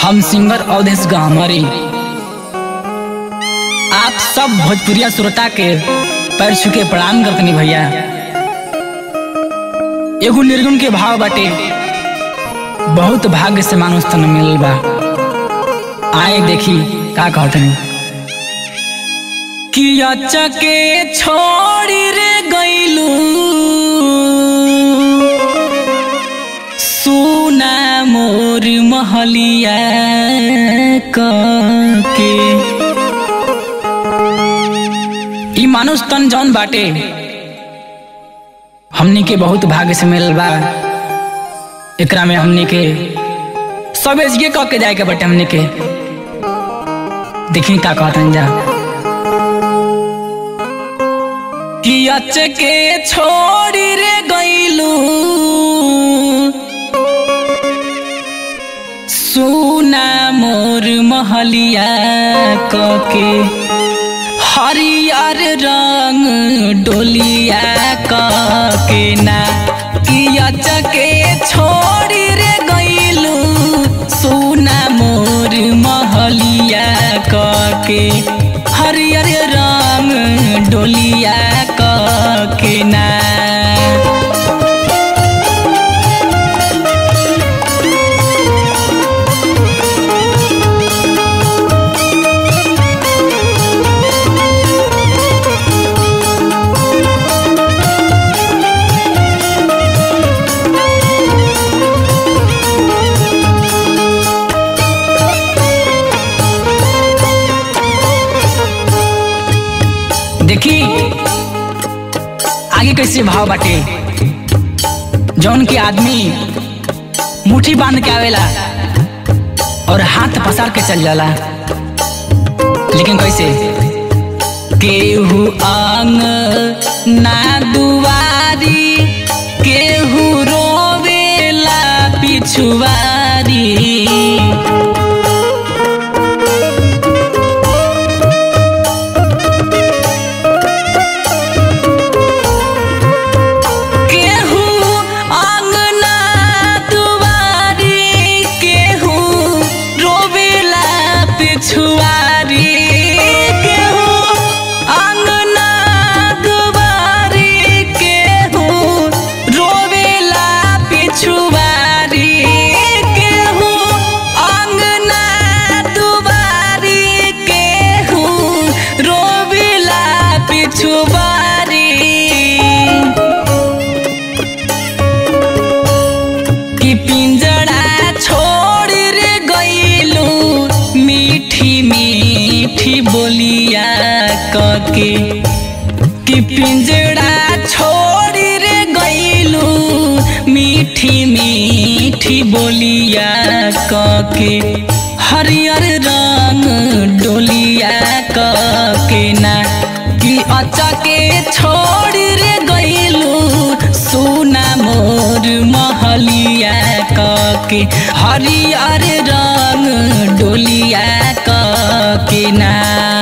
हम सिंगर अवधेश गामरी आप सब भोजपुरिया श्रोता के पैर छुके प्रणाम करतनी भैया। एगो निर्गुण के भाव बाटे, बहुत भाग्य से मानुष तन मिलल बा। आए देखी का कहतनी कि अचके छोड़ी रे गइलू सुना मोर महलिया के। ई मानुष तन जौन बाटे हमनी के बहुत भाग्य से मिलल बा। एकरा में हमनी के सब एजगे कह के जाए के बाटे। हमनी के देखी का कहतन जा कि अचके छोड़ी रे गइलू सुना मोर महलिया के। हरियर रंग डोलिया के ना कि अचके छोड़ी रे गइलू सुना मोर महलिया के। हरियर रंग डोलिया के ना देखी आगे कैसे भाव बाटे। जौन के आदमी मुट्ठी बांध के आवेला और हाथ पसार के चल जाला, लेकिन कैसे केहू आंग ना दुआरी केहू रोवेला पिछुआरी। कि पिंजड़ा छोड़ रे गइलू मीठी मीठी बोलिया के। कि पिंजड़ा छोड़ रे गइलू मीठी मीठी बोलिया के। हरियर रंग डोलिया के ना कि अचके छोड़ रे गइलू सुना मोर महलिया के। हरियर रंग डोलिया के ना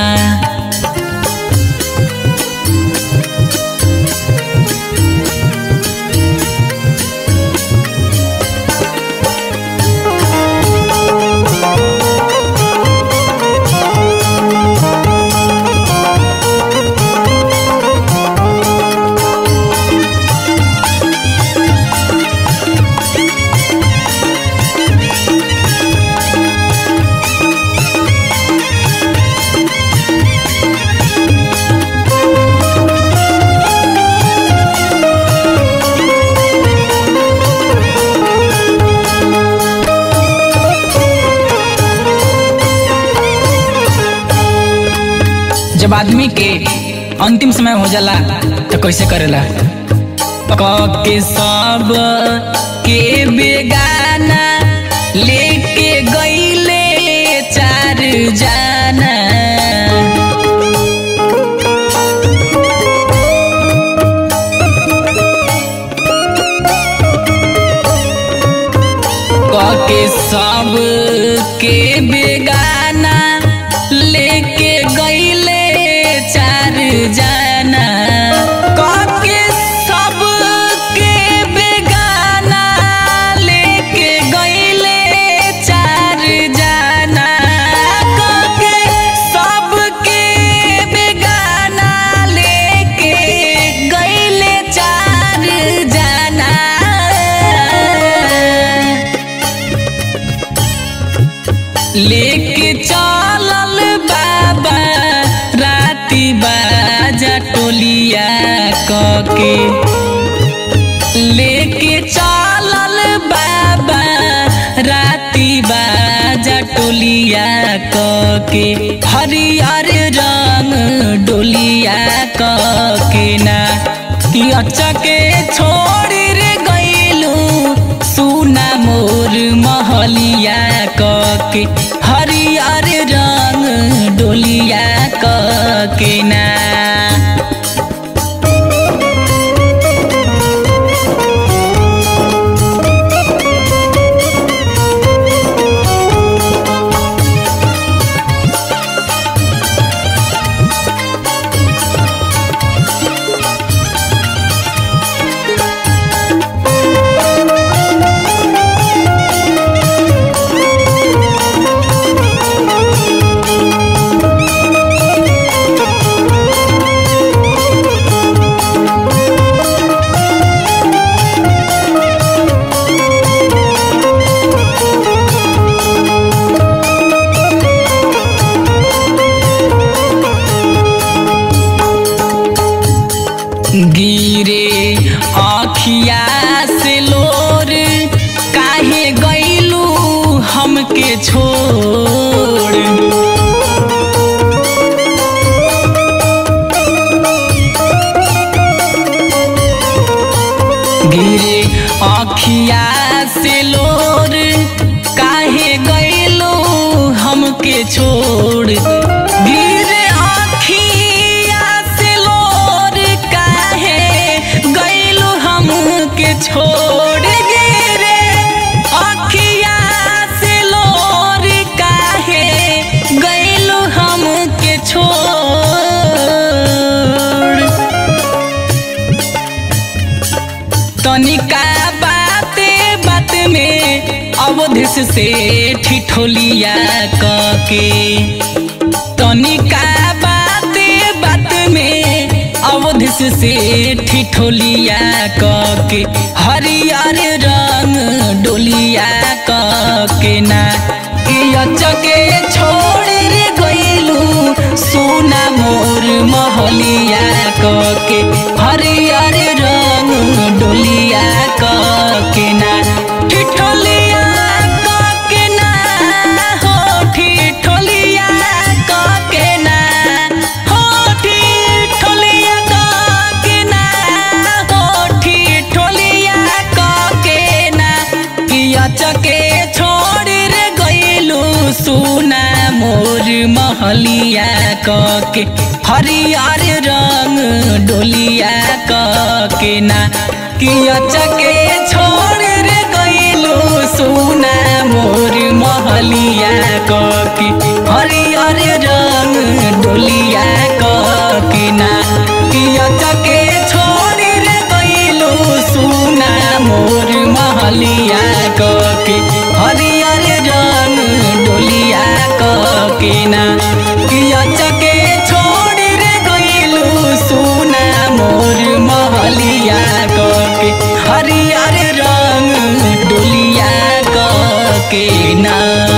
जब आदमी के अंतिम समय हो जाला तो कैसे करेला के सब के बेगाना लेके गइले चार जाना। के सब के बेगाना लेके गइले चार जाना। के सब के बेगाना लेके गइले चार जाना। के लेके चलल बाबा राती बाजा टोलिया के हरियर रंग डोलिया के ना कि अचके छोड़ी रे गइलू सुना मोर महलिया के हरियर रंग डोलिया के ना। गिरे आँखिया से लोर काहे गइलू हमके छोड़ गिरे आँखिया से लोर काहे गइलू हमके छोड़ गिरे आँखिया से लोर काहे गइलू हमके छोड़ गिरे आँखिया से लोर काहे गइलू हमके छोड़ तनिका बाते बात में अवधिस से ठिठोलिया के तनिका बाते बात में अवधिस से ठिठोलिया के हरियर रंग डोलिया के ना कि अचके छोड़ रे गइलू सोना मोर महलिया के हरियर रंग डोलिया के ना ठिठोलिया के ना हो ठिठोलिया के ना हो ठिठोलिया के ना हो ठिठोलिया के ना कि अचके छोड़ रे गइलू सोना मोर महलिया के हरियर रंग डोलिया के ना कि अचके छोड़ रे गइलू सोना मोर महलिया के हरियर रंग डोलिया के ना कि अचके छोड़ रे गइलू सोना मोर महलिया के हरियर रंग डोलिया के ना कि अचके छोड़ रे गइलू सोना मोर महलिया के हरियर रंग डोलिया के ना।